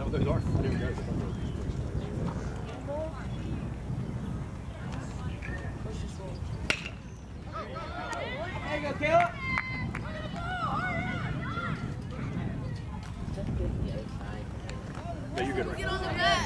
Oh, those are. I didn't even know. There you go, Caleb. Yeah, you're good right Get on the now. mat.